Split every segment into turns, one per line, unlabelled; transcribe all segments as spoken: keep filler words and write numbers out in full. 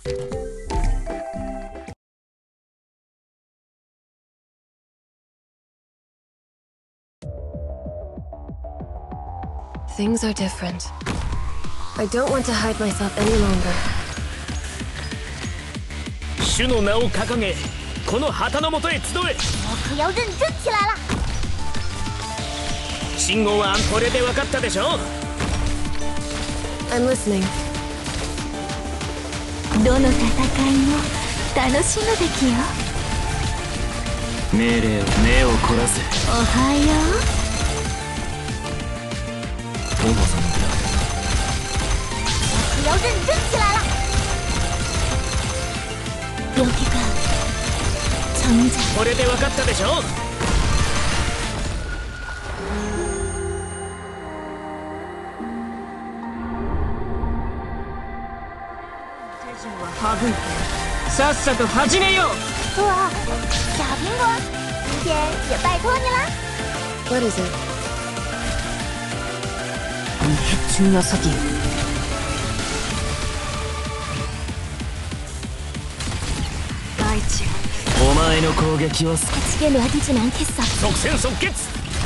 Things are different. I don't want to hide myself any longer.
主の名を掲げ、この旗の下へ集え。
我可要认真起来了。
信号はこれで分かったでしょ。
I'm listening.
どの戦いも楽しむべきよ。
命令を目を凝らせ。
おはよう。
お望みだ。
我可要认真起来了。여기가 정작。
これで分かったでしょ。
省いてさっさと始めよう。
哇，小苹果，今天也拜托你了。
What is it?
이 해충 녀석이. 大地。
お前の攻撃は
어떻게 놔두진 않겠어.
即戦即決。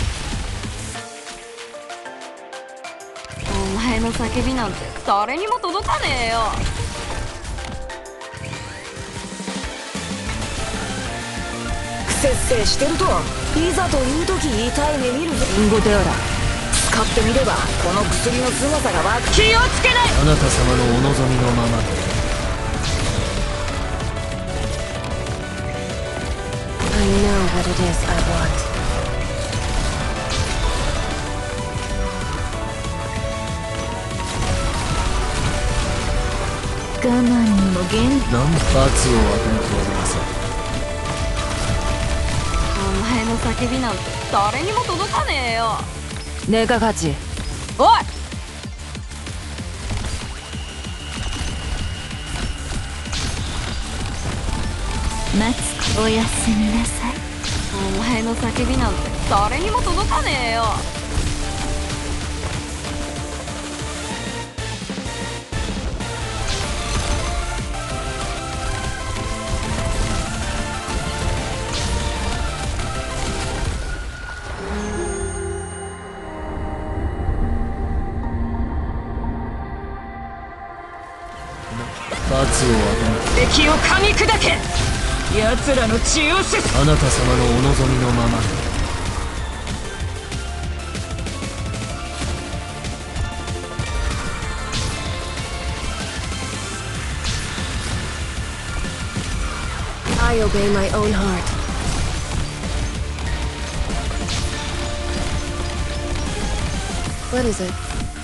お前の叫びなんて誰にも届かねえよ。
節制してるといざという時痛い目見るぜ。
リンゴであら
使ってみればこの薬の凄さがわかる。
気をつけない。
あなた様のお望みのままで。
I know what it is I want.
我慢にも限
何罰を与えてやります。
お前の叫びなんて誰にも届かねえよ。
내가 가지.
おい。
待つ。おやすみなさい。
お前の叫びなんて誰にも届かねえよ。
罰を与えて。
敵を噛み砕け。奴らの血をせ。
あなた様のお望みのままで。
I obey my own heart. What is it?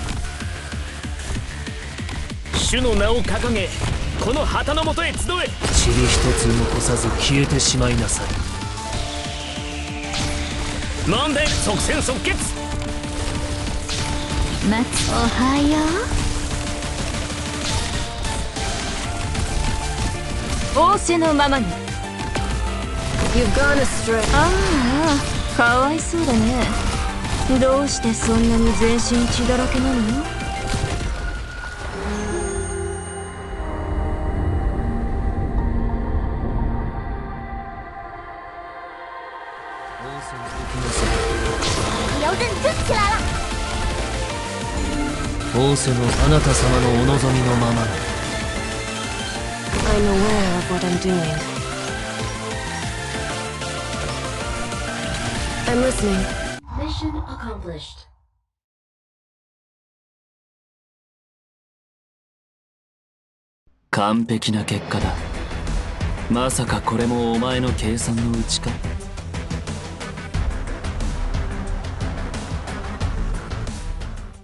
主の名を掲げ、この旗の下へ集え。塵一つ残さず消えてしまいなさい。問題即戦即決。
待つ。おはよう。
仰せのままに。
You've gone astray.
ああ、かわいそうだね。どうしてそんなに全身血だらけなの？
要认真起来了。
仰せのあなた様のお望みのままで。
I'm aware of what I'm doing. I'm listening.
Mission accomplished.
完璧な結果だ。まさかこれもお前の計算のうちか。